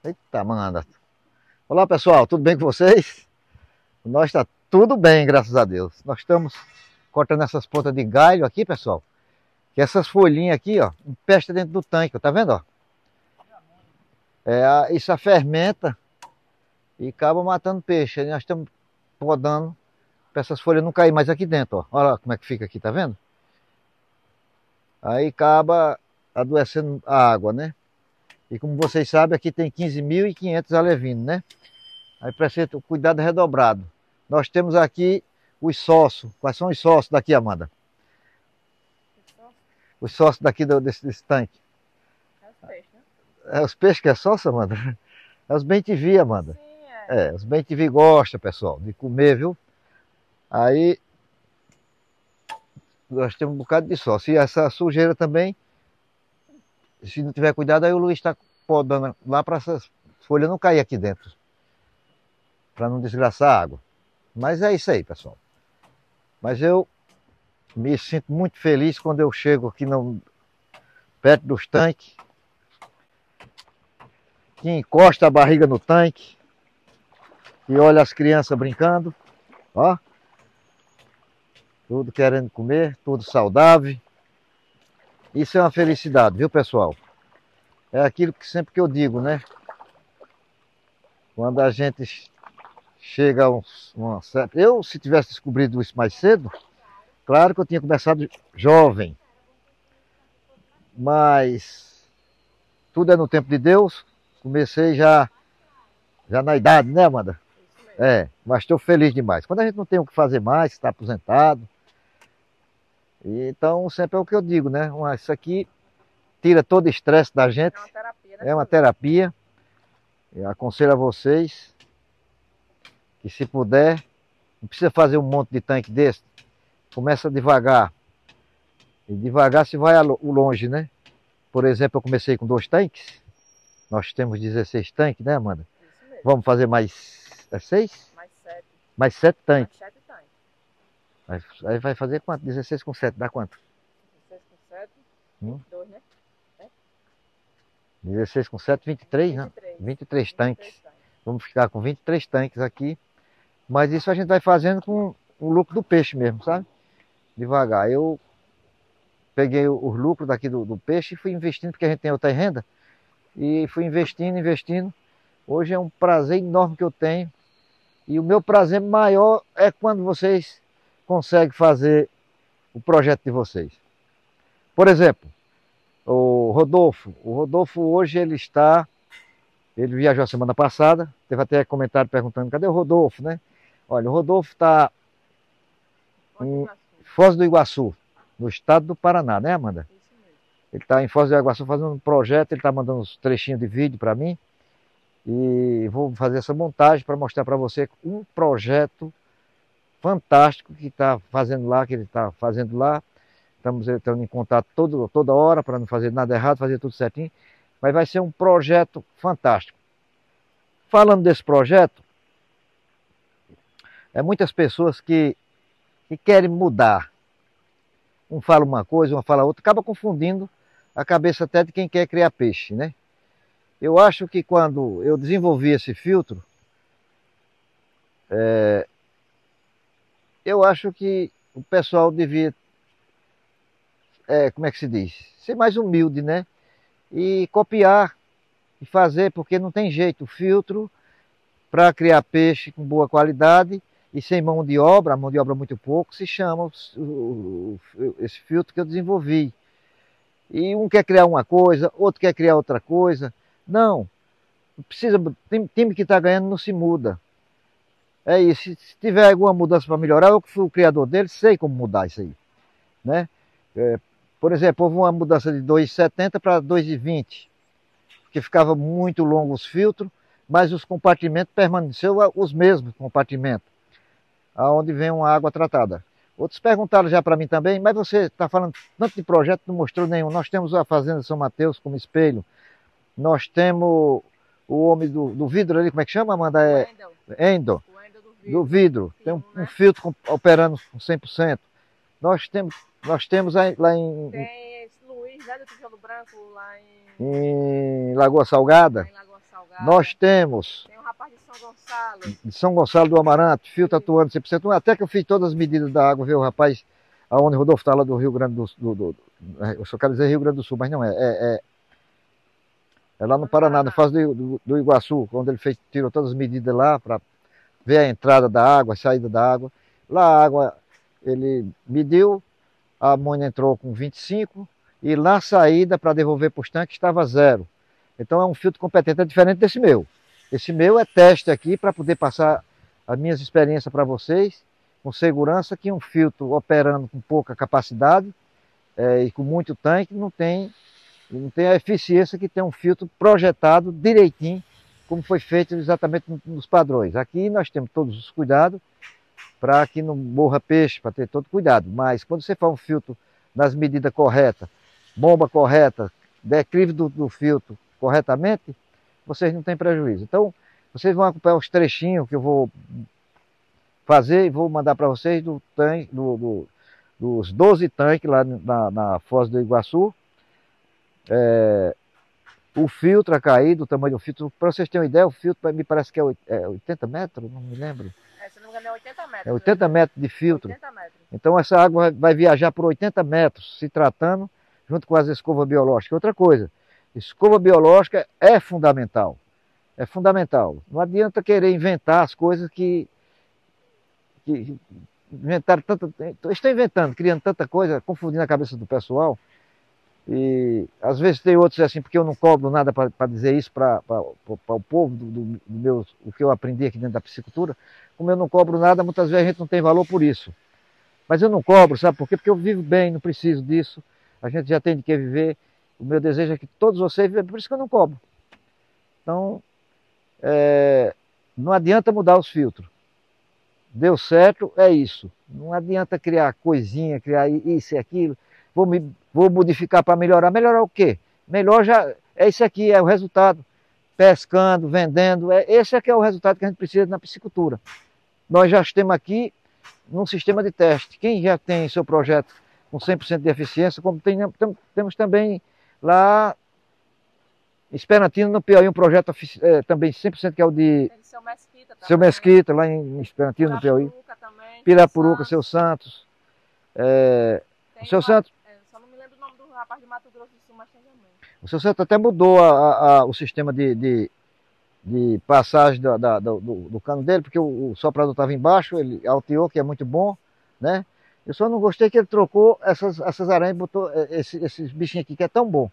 Eita, manda. Olá pessoal, tudo bem com vocês? Nós está tudo bem, graças a Deus. Nós estamos cortando essas pontas de galho aqui, pessoal. Que essas folhinhas aqui, ó, empesta dentro do tanque, ó, tá vendo, ó? Isso fermenta e acaba matando peixe. Aí nós estamos podando para essas folhas não cair mais aqui dentro, ó. Olha lá como é que fica aqui, tá vendo? Aí acaba adoecendo a água, né? E como vocês sabem, aqui tem 15.500 alevinos, né? Aí precisa ter o cuidado redobrado. Nós temos aqui os sócios. Quais são os sócios daqui, Amanda? Os sócios daqui desse tanque. É os peixes, né? É os peixes que é sócio, Amanda? É os bem-te-vi, Amanda. Sim, é. Os bem-te-vi gostam, pessoal, de comer, viu? Aí nós temos um bocado de sócio. E essa sujeira também, se não tiver cuidado, aí o Luiz está podando lá para essas folhas não cair aqui dentro. Para não desgraçar a água. Mas é isso aí, pessoal. Mas eu me sinto muito feliz quando eu chego aqui perto dos tanques, que encosta a barriga no tanque, e olha as crianças brincando, ó. Tudo querendo comer, tudo saudável. Isso é uma felicidade, viu, pessoal? É aquilo que sempre que eu digo, né? Quando a gente chega a uma certa... Eu, se tivesse descobrido isso mais cedo, claro que eu tinha começado jovem. Mas tudo é no tempo de Deus. Comecei já na idade, né, Amanda? Isso mesmo. Mas estou feliz demais. Quando a gente não tem o que fazer mais, está aposentado. Então, sempre é o que eu digo, né? Isso aqui tira todo o estresse da gente. É uma terapia, né? É uma terapia. Eu aconselho a vocês que, se puder, não precisa fazer um monte de tanque desse. Começa devagar. E devagar se vai o longe, né? Por exemplo, eu comecei com 2 tanques. Nós temos 16 tanques, né, Amanda? Isso mesmo. Vamos fazer mais 6? Mais 7. Mais 7 tanques. Mais 7 tanques. Aí vai fazer quanto? 16 com 7, dá quanto? 16 com 7, Hum? 22, né? 16 com 7, 23, né? 23 tanques. Vamos ficar com 23 tanques aqui. Mas isso a gente vai fazendo com o lucro do peixe mesmo, sabe? Devagar. Eu peguei os lucros daqui do peixe e fui investindo, porque a gente tem outra renda. E fui investindo. Hoje é um prazer enorme que eu tenho. E o meu prazer maior é quando vocês conseguem fazer o projeto de vocês. Por exemplo, o Rodolfo hoje ele viajou a semana passada, teve até comentário perguntando, cadê o Rodolfo, né? Olha, o Rodolfo está em Foz do Iguaçu, no estado do Paraná, né, Amanda? Isso mesmo. Ele está em Foz do Iguaçu fazendo um projeto, ele está mandando uns trechinhos de vídeo para mim. E vou fazer essa montagem para mostrar para você um projeto fantástico que está fazendo lá, que ele está fazendo lá. Estamos entrando em contato toda hora para não fazer nada errado, fazer tudo certinho. Mas vai ser um projeto fantástico. Falando desse projeto, muitas pessoas que querem mudar. Um fala uma coisa, uma fala outra, acaba confundindo a cabeça até de quem quer criar peixe, né? Eu acho que quando eu desenvolvi esse filtro, eu acho que o pessoal devia, como é que se diz? Ser mais humilde, né? E copiar e fazer, porque não tem jeito. O filtro, para criar peixe com boa qualidade e sem mão de obra, a mão de obra muito pouco, se chama esse filtro que eu desenvolvi. E um quer criar uma coisa, outro quer criar outra coisa. Não precisa, time que está ganhando não se muda. É isso, se tiver alguma mudança para melhorar, eu que fui o criador dele, sei como mudar isso aí, né? Por exemplo, houve uma mudança de 2,70 para 2,20, porque ficava muito longo os filtros, mas os compartimentos permaneceram os mesmos compartimentos, aonde vem uma água tratada. Outros perguntaram já para mim também, mas você está falando tanto de projeto, não mostrou nenhum. Nós temos a Fazenda São Mateus como espelho, nós temos o homem do vidro ali, como é que chama, Amanda? Endo. O Endo Do vidro. Tem um filtro operando com 100%. Nós temos lá Tem esse Luiz, né, do Tijolo Branco, lá em Lagoa Salgada. em Lagoa Salgada. Nós temos Tem um rapaz de São Gonçalo. de São Gonçalo do Amaranto, filtro atuando 100%. Até que eu fiz todas as medidas da água, viu, rapaz? Aonde o Rodolfo está lá do Rio Grande eu só quero dizer Rio Grande do Sul, mas não é lá no Paraná, na fase do Iguaçu, quando ele tirou todas as medidas lá para ver a entrada da água, a saída da água. Lá a água, ele mediu, a amônia entrou com 25 e lá a saída para devolver para os tanques estava 0. Então é um filtro competente, é diferente desse meu. Esse meu é teste aqui para poder passar as minhas experiências para vocês, com segurança, que um filtro operando com pouca capacidade e com muito tanque não tem a eficiência que tem um filtro projetado direitinho, como foi feito exatamente nos padrões. Aqui nós temos todos os cuidados para que não morra peixe, para ter todo cuidado. Mas quando você faz um filtro nas medidas corretas, bomba correta, declive do filtro corretamente, vocês não têm prejuízo. Então, vocês vão acompanhar os trechinhos que eu vou fazer e vou mandar para vocês dos 12 tanques lá na Foz do Iguaçu. O filtro a cair, do tamanho do filtro, para vocês terem uma ideia, o filtro me parece que é 80 metros, não me lembro. Se não me engano é 80 metros. É 80 metros de filtro. 80 metros. Então essa água vai viajar por 80 metros, se tratando, junto com as escovas biológicas. Outra coisa, escova biológica é fundamental. É fundamental. Não adianta querer inventar as coisas que inventaram tanta. Estão inventando, criando tanta coisa, confundindo a cabeça do pessoal. E às vezes tem outros assim, porque eu não cobro nada para dizer isso para o povo, o que eu aprendi aqui dentro da piscicultura. Como eu não cobro nada, muitas vezes a gente não tem valor por isso. Mas eu não cobro, sabe por quê? Porque eu vivo bem, não preciso disso. A gente já tem de que viver. O meu desejo é que todos vocês vivem, por isso que eu não cobro. Então, não adianta mudar os filtros. Deu certo, é isso. Não adianta criar coisinha, criar isso e aquilo. Vou modificar para melhorar. Melhorar o quê? Melhor já é isso aqui, é o resultado. Pescando, vendendo, esse aqui é o resultado que a gente precisa na piscicultura. Nós já estamos aqui num sistema de teste. Quem já tem seu projeto com 100% de eficiência, como temos também lá em Esperantino, no Piauí, um projeto também 100% que é o de Seu Mesquita, lá em Esperantino, no Piauí. Também, Pirapuruca, Seu Santos. O Seu Santos. Só não me lembro o nome do rapaz de Mato Grosso do Sul, mas tem também. O Seu Santos até mudou o sistema de passagem do cano dele, porque o soprador estava embaixo, ele alteou, que é muito bom, né? Eu só não gostei que ele trocou essas aranhas e botou esses bichinhos aqui, que é tão bom.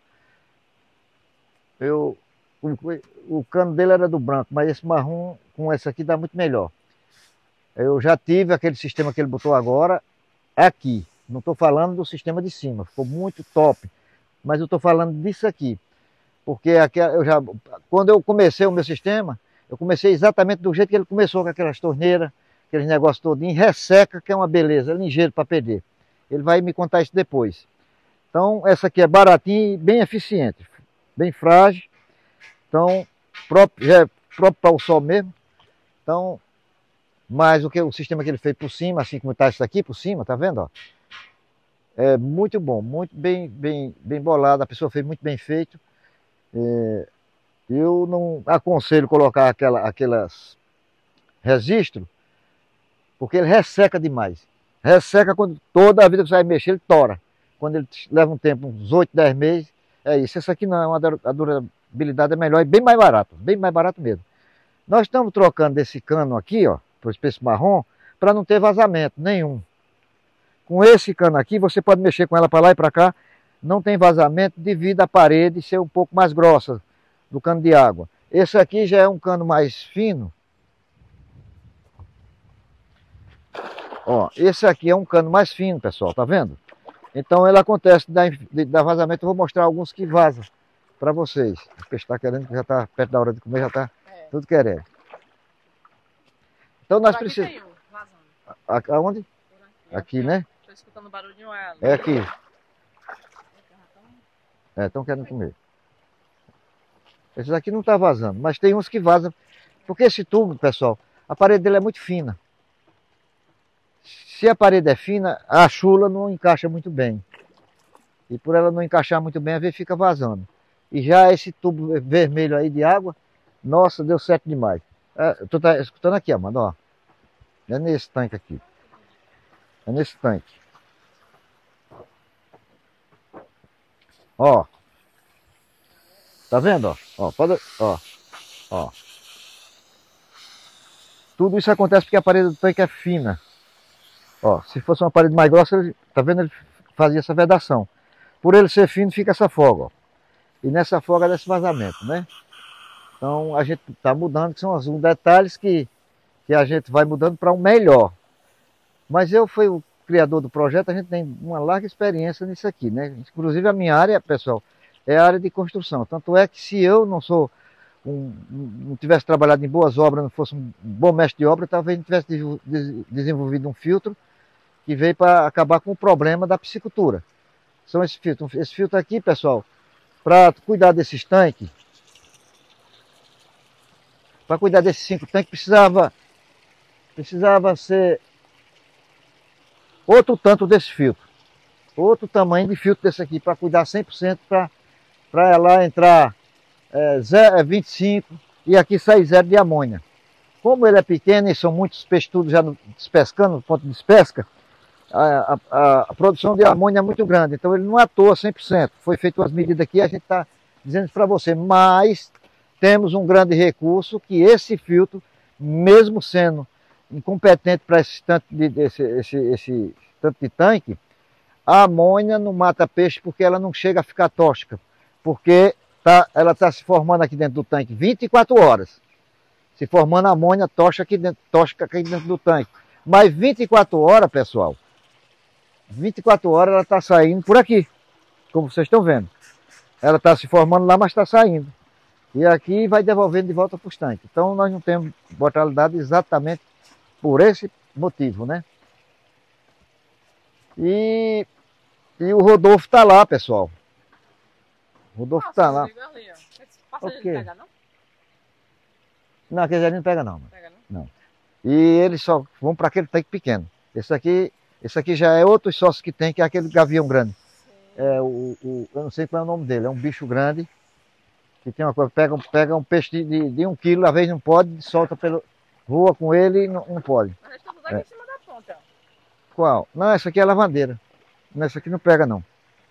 O cano dele era do branco, mas esse marrom com esse aqui dá muito melhor. Eu já tive aquele sistema que ele botou agora aqui. Não estou falando do sistema de cima, ficou muito top. Mas eu estou falando disso aqui. Porque quando eu comecei o meu sistema, eu comecei exatamente do jeito que ele começou, com aquelas torneiras, aqueles negócios todinhos, resseca, que é uma beleza, é ligeiro para perder. Ele vai me contar isso depois. Então, essa aqui é baratinha e bem eficiente, bem frágil. Então, já é próprio para o sol mesmo. Então, mas o sistema que ele fez por cima, assim como está isso aqui por cima, tá vendo? Ó? É muito bom, muito bem bolado, a pessoa fez muito bem feito. Eu não aconselho colocar aquelas registros, porque ele resseca demais. Resseca quando toda a vida que você vai mexer, ele tora. Quando ele leva um tempo, uns 8, 10 meses, é isso. Esse aqui não, a durabilidade é melhor e bem mais barato mesmo. Nós estamos trocando desse cano aqui, ó, para o espécie marrom, para não ter vazamento nenhum. Com esse cano aqui, você pode mexer com ela para lá e para cá, não tem vazamento devido à parede ser um pouco mais grossa do cano de água. Esse aqui já é um cano mais fino. Ó, esse aqui é um cano mais fino, pessoal, tá vendo? Então ele acontece da vazamento, eu vou mostrar alguns que vazam para vocês. O peixe está querendo, já está perto da hora de comer, já está tudo querendo. Então nós precisamos... Aonde? Aqui, né? Estou escutando barulhinho ali. É aqui. Estão querendo comer. Esses aqui não estão vazando, mas tem uns que vazam. Porque esse tubo, pessoal, a parede dele é muito fina. Se a parede é fina, a chula não encaixa muito bem. E por ela não encaixar muito bem, às vezes fica vazando. E já esse tubo vermelho aí de água, Nossa, deu certo demais. É, tu tá escutando aqui, Amanda, ó. É nesse tanque aqui. É nesse tanque. Ó, tá vendo, ó? Ó, pode, ó. Tudo isso acontece porque a parede do tanque é fina. Ó, se fosse uma parede mais grossa, tá vendo? Ele fazia essa vedação. Por ele ser fino, fica essa folga, ó. E nessa folga desse vazamento, né? Então a gente tá mudando, que são os detalhes que a gente vai mudando para um melhor. Mas eu fui o criador do projeto, a gente tem uma larga experiência nisso aqui, né? Inclusive a minha área, pessoal, é a área de construção. Tanto é que se eu não sou não tivesse trabalhado em boas obras, não fosse um bom mestre de obra, talvez não tivesse desenvolvido um filtro que veio para acabar com o problema da piscicultura. São esses filtros. Esse filtro aqui, pessoal, para cuidar desses tanques, para cuidar desses 5 tanques, precisava ser outro tanto desse filtro. Outro tamanho de filtro desse aqui, para cuidar 100%, para ela entrar 25 e aqui sai 0 de amônia. Como ele é pequeno e são muitos peixes tudo já despescando, no ponto de despesca, a produção de amônia é muito grande, então ele não atua 100%. Foi feito as medidas aqui, a gente está dizendo para você, mas temos um grande recurso que esse filtro, mesmo sendo incompetente para esse tanto de tanque, a amônia não mata peixe porque ela não chega a ficar tóxica, porque ela está se formando aqui dentro do tanque 24 horas, se formando amônia tóxica aqui dentro do tanque. Mas 24 horas, pessoal, 24 horas ela está saindo por aqui, como vocês estão vendo. Ela está se formando lá, mas está saindo. E aqui vai devolvendo de volta para os tanques. Então nós não temos mortalidade exatamente por esse motivo, né? E o Rodolfo está lá, pessoal. O Rodolfo está lá. Ali, ó. O quê? Pega, não? Não, aquele ali não pega não. Pega, não. E eles só vão para aquele tanque pequeno. Esse aqui já é outro sócio que tem, que é aquele gavião grande. É eu não sei qual é o nome dele, é um bicho grande, que tem uma coisa, pega um peixe de 1 quilo, às vezes não pode, solta voa com ele e não pode. Mas eles estão tudo aqui em cima da ponta, ó. Qual? Não, essa aqui é a lavandeira. Essa aqui não pega não.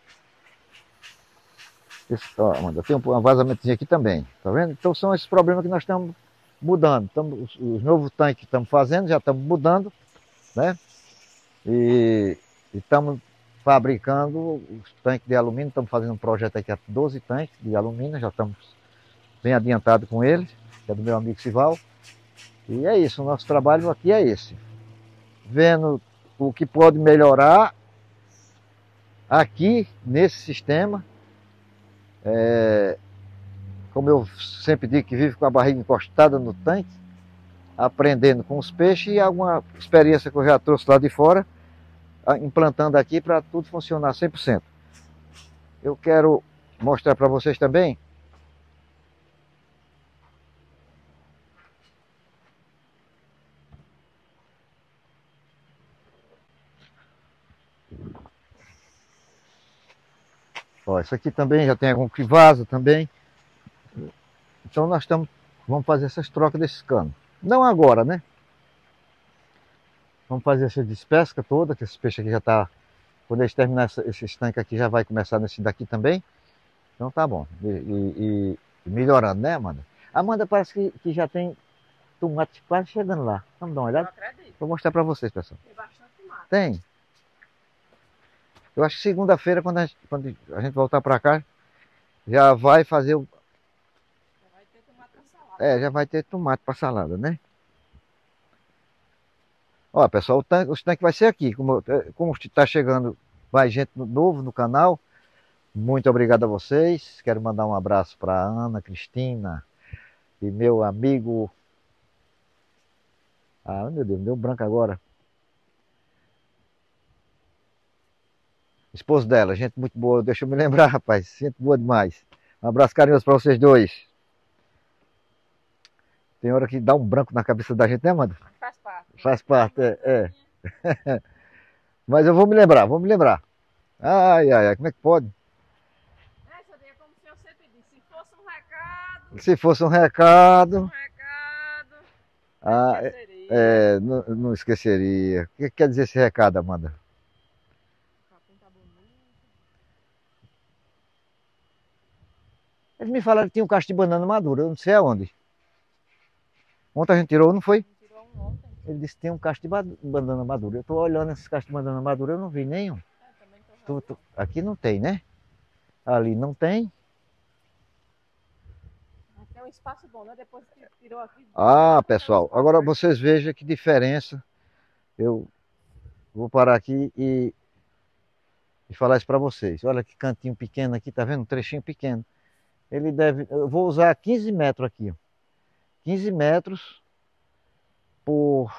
Ó, Amanda, tem um vazamentozinho aqui também, tá vendo? Então são esses problemas que nós estamos mudando. Os novos tanques que estamos fazendo, já estamos mudando, né? E estamos fabricando os tanques de alumínio, estamos fazendo um projeto aqui, 12 tanques de alumínio, já estamos bem adiantados com eles, que é do meu amigo Sival. E é isso, o nosso trabalho aqui é esse. Vendo o que pode melhorar aqui nesse sistema. Como eu sempre digo, que vive com a barriga encostada no tanque, aprendendo com os peixes e alguma experiência que eu já trouxe lá de fora, implantando aqui para tudo funcionar 100%. Eu quero mostrar para vocês também ó, isso aqui também já tem algum que vaza também. Então nós vamos fazer essas trocas desses canos. Não agora, né? Vamos fazer essa despesca toda, que esse peixe aqui já está... Quando eles terminarem esse tanque aqui, já vai começar nesse daqui também. Então tá bom. E melhorando, né, Amanda? Amanda, parece que já tem tomate quase chegando lá. Vamos dar uma olhada? Eu acredito. Vou mostrar para vocês, pessoal. Tem bastante tomate. Tem. Eu acho que segunda-feira, quando a gente voltar para cá, já vai fazer o... Já vai ter tomate pra salada. já vai ter tomate para salada, né? Ó, pessoal, os tanques vai ser aqui. Como está chegando, vai gente novo no canal. Muito obrigado a vocês. Quero mandar um abraço para Ana, Cristina e meu amigo... Ah, meu Deus, deu branco agora. Esposo dela, gente muito boa. Deixa eu me lembrar, rapaz. Gente boa demais. Um abraço carinhoso para vocês dois. Tem hora que dá um branco na cabeça da gente, né, Amanda? Faz parte. Faz parte, Mas eu vou me lembrar, Ai, ai, ai, como é que pode? Essa daí é como se que eu sempre disse, se fosse um recado, Se fosse um recado, não ah, esqueceria. não esqueceria. O que quer dizer esse recado, Amanda? O capim tá bonito. Eles me falaram que tinha um cacho de banana madura, eu não sei aonde. Ontem a gente tirou, não foi? Tirou um ontem. Ele disse que tem um cacho de banana madura. Eu estou olhando esses cachos de banana madura, eu não vi nenhum. Também tô vendo. Aqui não tem, né? Ali não tem. Tem um espaço bom, né? Depois que tirou aqui. Ah, tem um pessoal, espaço, agora né? vocês vejam que diferença. Eu vou parar aqui e falar isso para vocês. Olha que cantinho pequeno aqui, tá vendo? Um trechinho pequeno. Ele deve. Eu vou usar 15 metros aqui, ó. 15 metros por.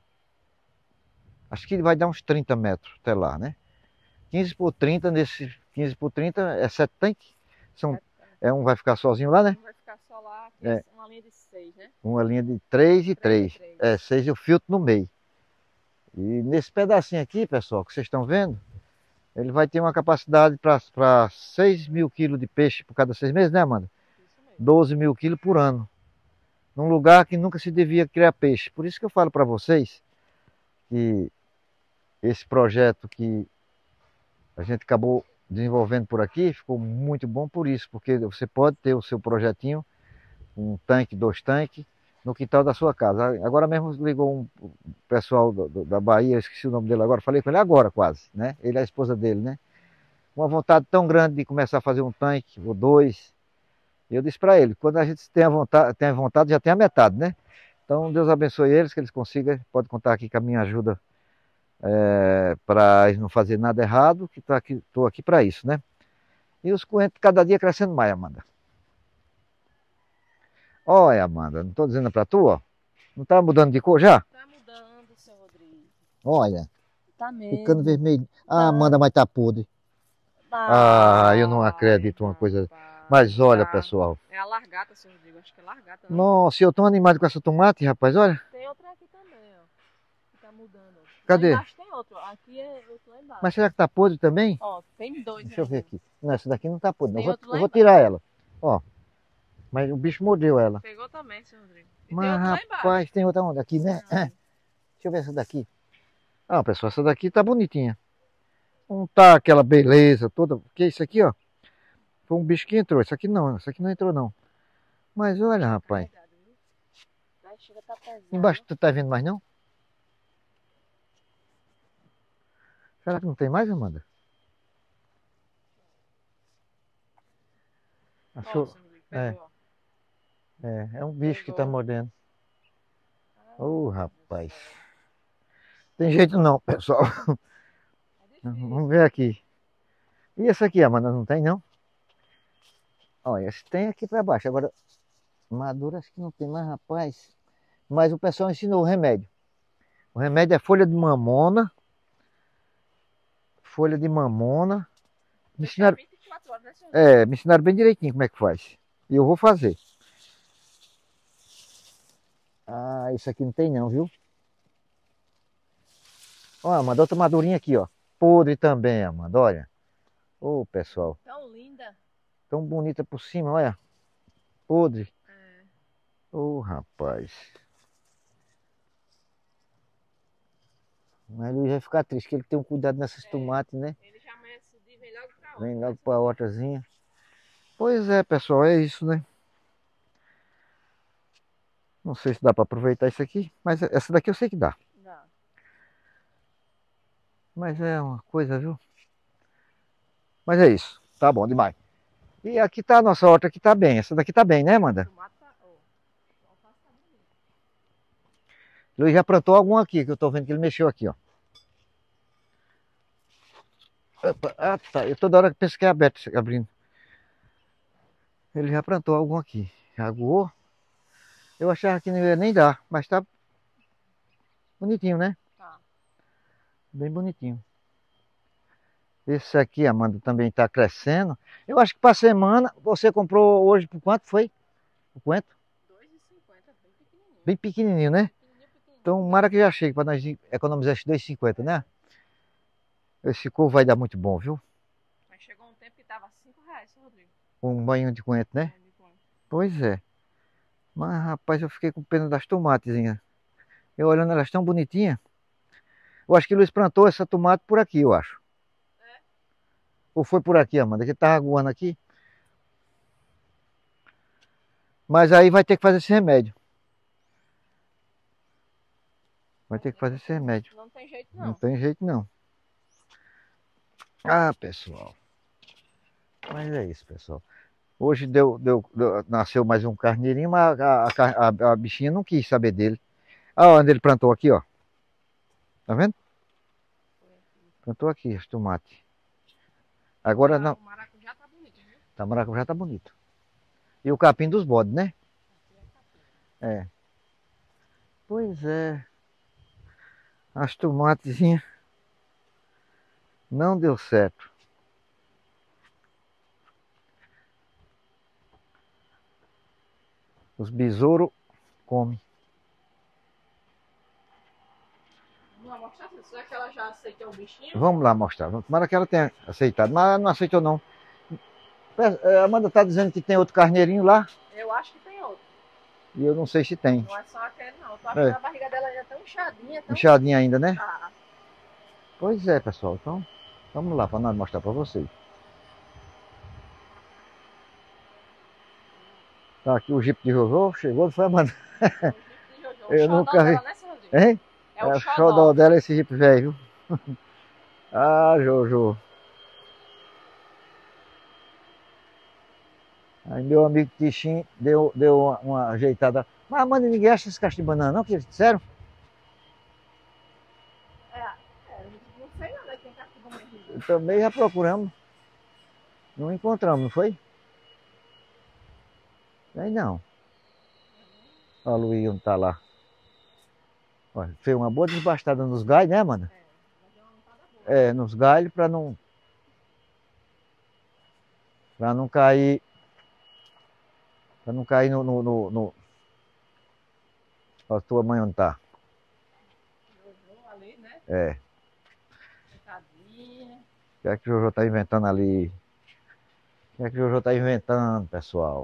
Acho que vai dar uns 30 metros até lá, né? 15 por 30, nesse 15 por 30 é 7 tanques. Um vai ficar sozinho lá, né? Um vai ficar só lá, aqui, É. uma linha de 6, né? Uma linha de 3 e 3. 3 e 3. É, 6 e o filtro no meio. E nesse pedacinho aqui, pessoal, que vocês estão vendo, ele vai ter uma capacidade para 6 mil quilos de peixe por cada 6 meses, né, Amanda? Isso mesmo. 12 mil quilos por ano. Num lugar que nunca se devia criar peixe. Por isso que eu falo para vocês que esse projeto que a gente acabou desenvolvendo por aqui ficou muito bom por isso, porque você pode ter o seu projetinho, um tanque, 2 tanques, no quintal da sua casa. Agora mesmo ligou um pessoal da Bahia, eu esqueci o nome dele agora, falei com ele agora quase, né? Ele é a esposa dele, né? Uma vontade tão grande de começar a fazer um tanque ou 2. E eu disse para ele, quando a gente tem a vontade, já tem a metade, né? Então Deus abençoe eles, que eles consigam, pode contar aqui com a minha ajuda para eles não fazer nada errado, que estou aqui para isso, né? E os coentros cada dia crescendo mais, Amanda. Olha, Amanda, não estou dizendo para tu, ó. Não está mudando de cor já? Tá mudando, seu Rodrigo. Olha, Tá mesmo. ficando vermelho. Ah, Tá. Amanda, mas tá podre. Ah, Eu não acredito uma coisa. Mas olha, tá. pessoal. É a largata, seu Rodrigo. Acho que é largata, né? Nossa, eu tô animado com essa tomate, rapaz, olha. Tem outra aqui também, ó. Que tá mudando. Cadê? Lá embaixo tem outro. Aqui é outro lá embaixo. Mas será que tá podre também? Ó, tem 2 Deixa eu ver ainda. aqui. Não, essa daqui não tá podre. Não. Tem outro lá Eu vou embaixo. tirar ela. Ó. Mas o bicho mordeu ela. Pegou também, seu Rodrigo. E tem Mas outro lá embaixo. rapaz, tem outra onda aqui, né? Ah, Deixa eu ver essa daqui. Ah, pessoal, essa daqui tá bonitinha. Não tá aquela beleza toda. Porque isso aqui, ó. Foi um bicho que entrou. Isso aqui não entrou não. Mas olha, rapaz. carregado, viu? Vai, chega, tá pesado. Embaixo tu tá vendo mais não? Será que não tem mais, Amanda? Achou? Ó, seu Rodrigo, pegou, ó. É um bicho que tá Pegou. mordendo. Ô, Ai, rapaz. Deus do céu. Tem jeito não, pessoal. É difícil. Vamos ver aqui. E essa aqui, Amanda, não tem não? Olha, esse tem aqui pra baixo. Agora, madura acho que não tem mais, rapaz. Mas o pessoal ensinou o remédio. O remédio é folha de mamona. Folha de mamona. Me Deixa ensinaram, 24 horas, né, seu Rodrigo? me ensinaram bem direitinho como é que faz. E eu vou fazer. Ah, isso aqui não tem não, viu? Ó, Amanda, outra madurinha aqui, ó. Podre também, Amanda, olha. Ô, pessoal. Tão linda. Tão bonita por cima, olha. Podre. É. Ô, rapaz. Mas ele vai ficar triste, que ele tem um cuidado nessas tomates, né? Ele já amanhece o dia e vem logo pra Vem outra. logo pra outrazinha. Pois é, pessoal, é isso, né? Não sei se dá para aproveitar isso aqui, mas essa daqui eu sei que dá. Dá. Mas é uma coisa, viu? Mas é isso. Tá bom demais. E aqui tá a nossa horta, aqui tá bem. Essa daqui tá bem, né, Amanda? Tomate tá... Ó, o alface tá bonito. Luiz já plantou algum aqui, que eu tô vendo que ele mexeu aqui, ó. Opa, ah, tá. Eu toda hora penso que é aberto, abrindo. Ele já plantou algum aqui. Já aguou. Eu achava que não ia nem dar, mas tá bonitinho, né? Tá. Bem bonitinho. Esse aqui, Amanda, também está crescendo. Eu acho que para semana, você comprou hoje por quanto foi? O quanto? 2,50, bem pequenininho. Bem pequenininho, né? Pequenininho. Então, mara que já chegue para nós economizar esses 2,50, né? Esse couve vai dar muito bom, viu? Mas chegou um tempo que tava R$5, seu Rodrigo. Um banho de coentro, né? Pois é. Mas, rapaz, eu fiquei com pena das tomatezinhas. Eu olhando elas tão bonitinhas. Eu acho que o Luiz plantou essa tomate por aqui, eu acho. É? Ou foi por aqui, Amanda, que tava aguando aqui. Mas aí vai ter que fazer esse remédio. Vai ter que fazer esse remédio. Não tem jeito Não não. tem jeito não. Ah, pessoal. Mas é isso, pessoal. Hoje nasceu mais um carneirinho, mas a bichinha não quis saber dele. Ah, onde ele plantou aqui, ó. Tá vendo? Plantou aqui os tomates. Agora não. O maracujá tá bonito, viu? Tá, maracujá tá bonito. E o capim dos bodes, né? É. Pois é. As tomatezinhas não deu certo. Os besouros comem. Vamos lá mostrar, será que ela já aceitou o bichinho? Vamos lá mostrar. Tomara que ela tenha aceitado. Mas ela não aceitou não. A Amanda tá dizendo que tem outro carneirinho lá. Eu acho que tem outro. E eu não sei se tem. Não é só aquele não. Eu tô achando a barriga dela ainda tão inchadinha. Tão... Inchadinha ainda, né? Ah, Pois é, pessoal. Então, vamos lá para nós mostrar para vocês. Tá aqui o Jeep de Jojo. Chegou, não foi, Amanda? o Eu xodó nunca vi. dela, né, seu Rodrigo? Hein? É o xodó xodó. dela esse Jeep velho, viu? Ah, Jojo. Aí meu amigo Tichin deu uma ajeitada. Mas, Amanda, ninguém acha esse cacho de banana não, que eles disseram? Não sei nada quem tá aqui comigo. Também já procuramos. Não encontramos, não foi? Aí não. Olha o Luiz onde tá lá. Olha, fez uma boa desbastada nos galhos, né, Amanda? É, nos galhos para não cair. Para não cair no. Olha a tua mãe onde tá. Jojo ali, né? É. Tadinha. O que é que o Jojo tá inventando ali? O que é que o Jojo tá inventando, pessoal?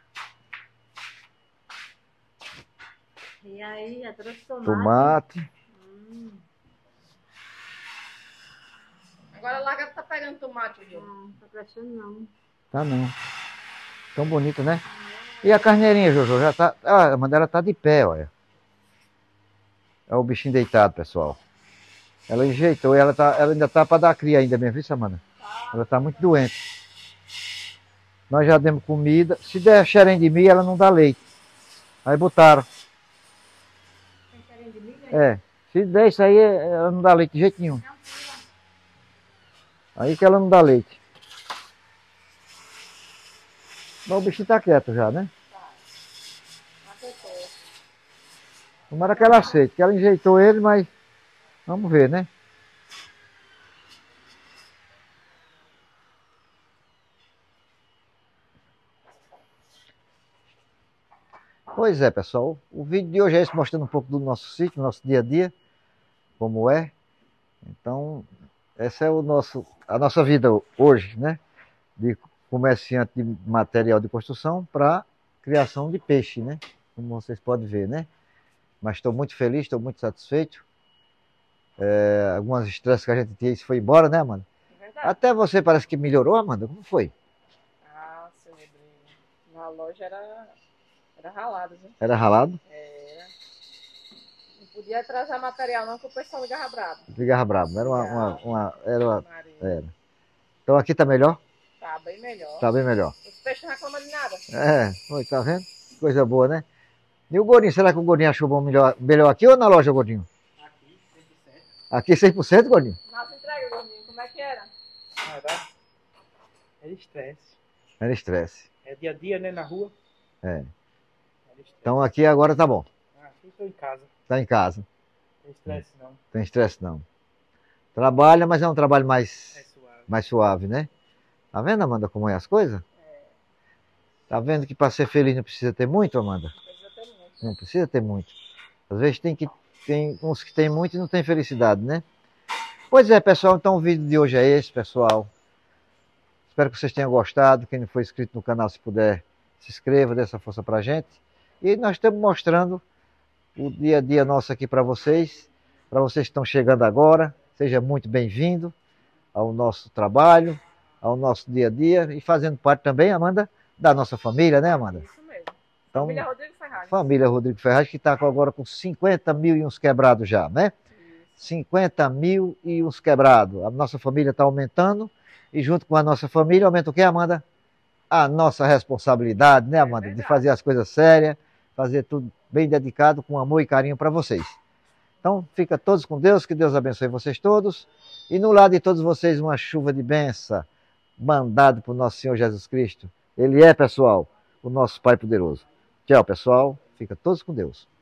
E aí, já trouxe tomate. Tomate. Agora a lagarta tá pegando tomate, viu? Não, tá prestando não. Tá não. Tão bonito, né? E a carneirinha, Jojo, já tá. Ah, a Mandela tá de pé, olha. É o bichinho deitado, pessoal. Ela enjeitou, ela ainda tá para dar cria ainda mesmo, viu, Samana? Ela tá muito doente. Nós já demos comida. Se der xerém de milho, ela não dá leite. Aí botaram. Tem xerém de milho? É. Se der isso aí, ela não dá leite de jeito nenhum. Aí que ela não dá leite. Mas o bichinho tá quieto já, né? Tomara que ela aceite, que ela enjeitou ele, mas vamos ver, né? Pois é, pessoal. O vídeo de hoje é esse, mostrando um pouco do nosso sítio, nosso dia a dia, como é. Então, essa é a nossa vida hoje, né? De comerciante de material de construção para criação de peixe, né? Como vocês podem ver, né? Mas estou muito feliz, estou muito satisfeito. Algumas estresses que a gente tinha, isso foi embora, né, Amanda? É verdade. Até você parece que melhorou, Amanda. Como foi? Ah, seu Rodrigo. Na loja era ralado, viu? Era ralado? Era. Não podia atrasar material não, que o pessoal ligava bravo. Ligava brabo. Era. Maria. Então aqui tá melhor? Tá bem melhor. Tá bem melhor. Os peixes não reclamam de nada. Foi, tá vendo? Coisa boa, né? E o Gordinho, será que o Gordinho achou bom melhor aqui ou na loja, Gordinho? Aqui 100%, Gordinho? Nossa entrega, gordinho, como é que era? Era estresse. Era estresse. É dia a dia, né, na rua. É. Era estresse. Então aqui agora tá bom. Aqui estou em casa. Tá em casa. Não tem estresse não. Tem estresse não. Trabalha, mas é um trabalho É mais suave. suave, né? Tá vendo, Amanda, como é as coisas? Tá vendo que para ser feliz não precisa ter muito, Amanda? Precisa ter muito. Não precisa ter muito. Às vezes tem uns que tem muito e não tem felicidade, né? Pois é, pessoal, então o vídeo de hoje é esse, pessoal. Espero que vocês tenham gostado. Quem não for inscrito no canal, se puder, se inscreva, dê essa força pra gente. E nós estamos mostrando o dia a dia nosso aqui para vocês que estão chegando agora. Seja muito bem-vindo ao nosso trabalho, ao nosso dia a dia e fazendo parte também, Amanda, da nossa família, né, Amanda? Isso mesmo. Então, Família Rodrigo Ferraz. família Rodrigo Ferraz, que está agora com 50 mil e uns quebrados já, né? Isso. 50 mil e uns quebrados. A nossa família está aumentando e junto com a nossa família aumenta o que, Amanda? A nossa responsabilidade, né, Amanda? De verdade. fazer as coisas sérias, fazer tudo bem dedicado, com amor e carinho para vocês. Então, fica todos com Deus, que Deus abençoe vocês todos. E no lado de todos vocês, uma chuva de bênção, mandado por nosso Senhor Jesus Cristo. Ele é, pessoal, o nosso Pai poderoso. Tchau, pessoal. Fica todos com Deus.